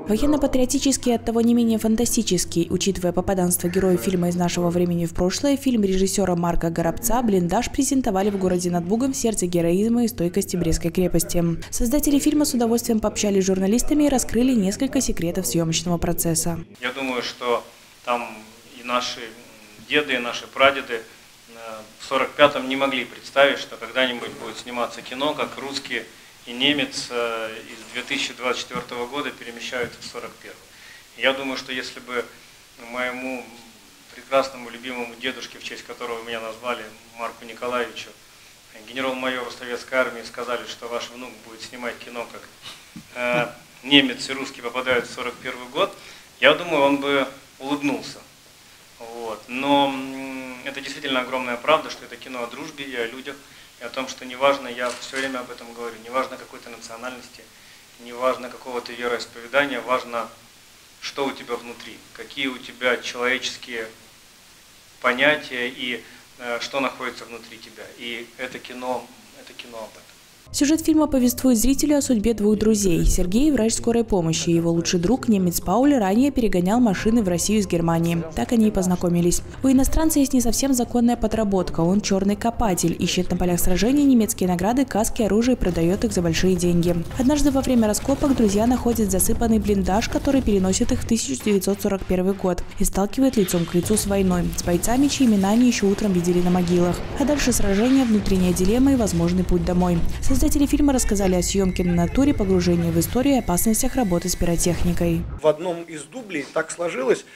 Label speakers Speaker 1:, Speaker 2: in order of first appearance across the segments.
Speaker 1: Военно-патриотический и оттого не менее фантастический, учитывая попаданство героев фильма «Из нашего времени в прошлое», фильм режиссера Марка Горобца «Блиндаж» презентовали в городе над Бугом в сердце героизма и стойкости Брестской крепости. Создатели фильма с удовольствием пообщались с журналистами и раскрыли несколько секретов съемочного процесса.
Speaker 2: Я думаю, что там и наши деды, и наши прадеды в 1945-м не могли представить, что когда-нибудь будет сниматься кино, как русский и немец из 2024 года перемещаются в 1941. Я думаю, что если бы моему прекрасному любимому дедушке, в честь которого меня назвали, Марку Николаевичу, генерал-майору Советской армии, сказали, что ваш внук будет снимать кино, как немец и русский попадают в 1941 год, я думаю, он бы улыбнулся. Вот. Но это действительно огромная правда, что это кино о дружбе и о людях, и о том, что неважно, я все время об этом говорю, неважно какой-то национальности, неважно какого-то вероисповедания, важно, что у тебя внутри, какие у тебя человеческие понятия и что находится внутри тебя. И это кино об этом.
Speaker 1: Сюжет фильма повествует зрителю о судьбе двух друзей. Сергей – врач скорой помощи. Его лучший друг, немец Пауль, ранее перегонял машины в Россию из Германии. Так они и познакомились. У иностранца есть не совсем законная подработка. Он черный копатель, ищет на полях сражений немецкие награды, каски, оружие и продает их за большие деньги. Однажды во время раскопок друзья находят засыпанный блиндаж, который переносит их в 1941 год и сталкивает лицом к лицу с войной, с бойцами, чьи имена они еще утром видели на могилах. А дальше сражения, внутренняя дилемма и возможный путь домой. Создатели фильма рассказали о съемке на натуре, погружении в историю и опасностях работы с пиротехникой.
Speaker 3: В одном из дублей так сложилось,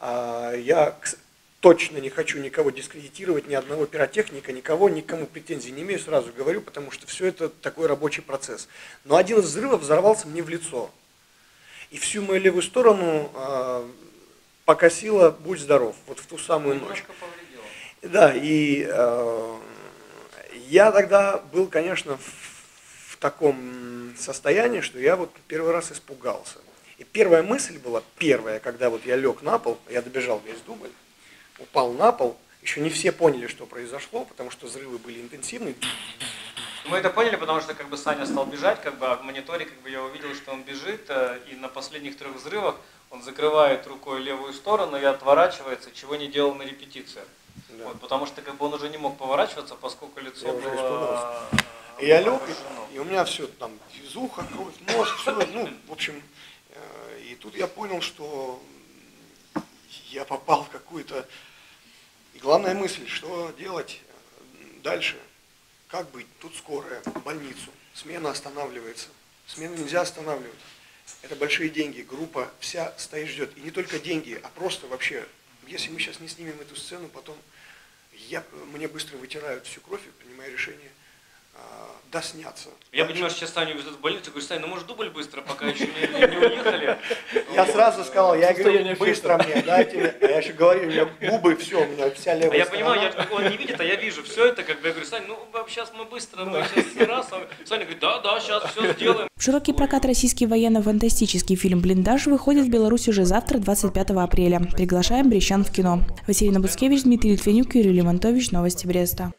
Speaker 3: я точно не хочу никого дискредитировать, ни одного пиротехника, никому претензий не имею, сразу говорю, потому что все это такой рабочий процесс. Но один из взрывов взорвался мне в лицо. И всю мою левую сторону покосило, будь здоров, вот в ту самую ночь. Да, и я тогда был, конечно, в таком состоянии, что я вот первый раз испугался. И первая мысль была, когда вот я лег на пол, я добежал весь дубль, упал на пол, еще не все поняли, что произошло, потому что взрывы были интенсивные.
Speaker 2: Мы это поняли, потому что Саня стал бежать, а в мониторе я увидел, что он бежит, и на последних 3 взрывах он закрывает рукой левую сторону и отворачивается, чего не делал на репетициях. Да. Вот, потому что он уже не мог поворачиваться, поскольку лицо было...
Speaker 3: И я лег, и у меня все там, из уха, кровь, нос, все, в общем, и тут я понял, что я попал в какую-то... И главная мысль, что делать дальше, как быть, тут скорая, в больницу, смена останавливается, смену нельзя останавливать, это большие деньги, группа вся стоит, ждет, и не только деньги, а просто вообще, если мы сейчас не снимем эту сцену, потом мне быстро вытирают всю кровь и принимаю решение досняться.
Speaker 2: Я понимаю, что сейчас Саню везут в больницу, говорю, Сань, может дубль быстро, пока еще не уехали?
Speaker 3: Я сразу сказал, я говорю, быстро мне, дайте, а я еще говорю, у меня губы, все, у меня вся левая
Speaker 2: сторона. Я
Speaker 3: понимаю,
Speaker 2: он не видит, а я вижу все это, я говорю, Сань, сейчас мы быстро, мы сейчас раз, Саня говорит, да, сейчас все сделаем.
Speaker 1: В широкий прокат российский военно-фантастический фильм «Блиндаж» выходит в Беларусь уже завтра, 25 апреля. Приглашаем брестчан в кино. Василина Буцкевич, Дмитрий Литвинюк, Юрий Лимонтович. Новости Бреста.